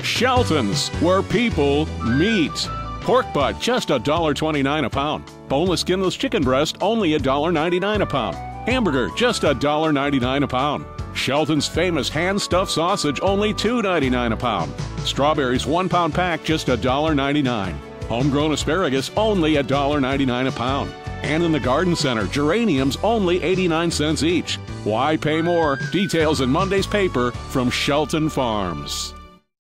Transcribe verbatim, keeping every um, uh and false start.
Shelton's, where people meet. Pork butt, just one dollar twenty-nine a pound. Boneless, skinless chicken breast, only one dollar ninety-nine a pound. Hamburger, just one dollar ninety-nine a pound. Shelton's famous hand-stuffed sausage, only two ninety-nine a pound. Strawberries, one pound pack, just one dollar ninety-nine. Homegrown asparagus, only one dollar ninety-nine a pound. And in the garden center, geraniums, only eighty-nine cents each. Why pay more? Details in Monday's paper from Shelton Farms.